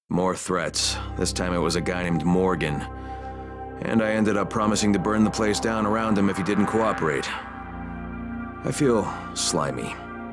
More threats. This time it was a guy named Morgan. And I ended up promising to burn the place down around him if he didn't cooperate. I feel slimy.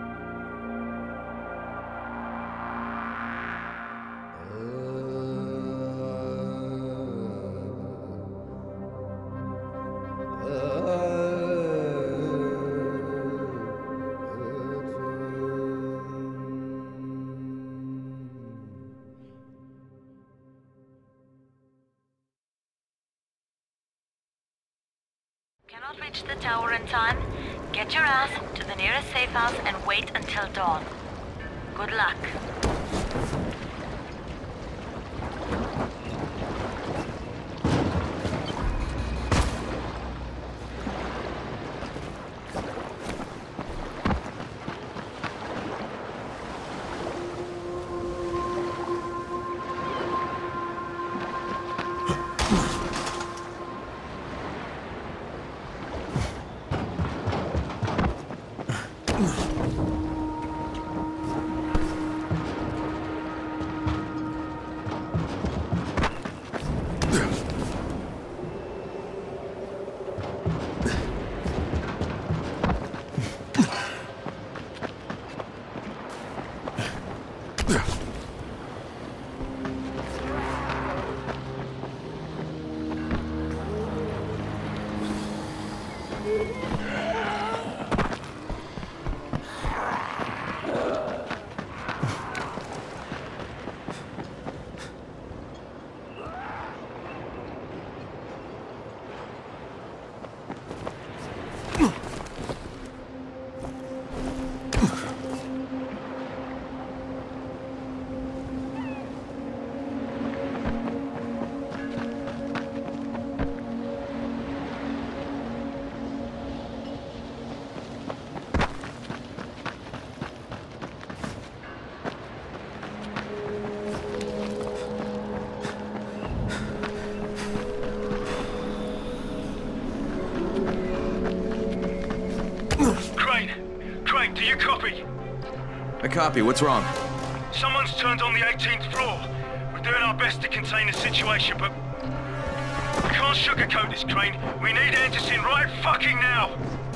Cannot reach the tower in time? Get your ass to the nearest safe house and wait until dawn. Good luck. Do you copy? I copy. What's wrong? Someone's turned on the 18th floor. We're doing our best to contain the situation, but we can't sugarcoat this, Crane. We need Anderson right fucking now.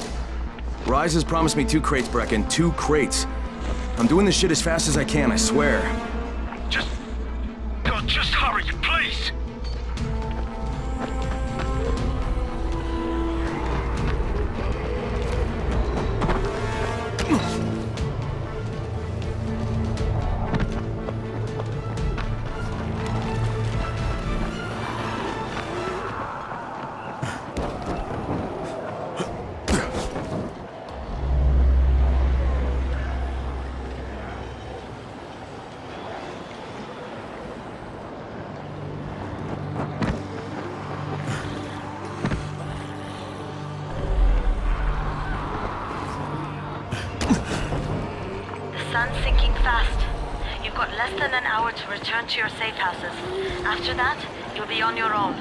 Rise has promised me 2 crates, Brecken. 2 crates. I'm doing this shit as fast as I can, I swear. God, just hurry, please. Sun's sinking fast. You've got less than an hour to return to your safe houses. After that, you'll be on your own.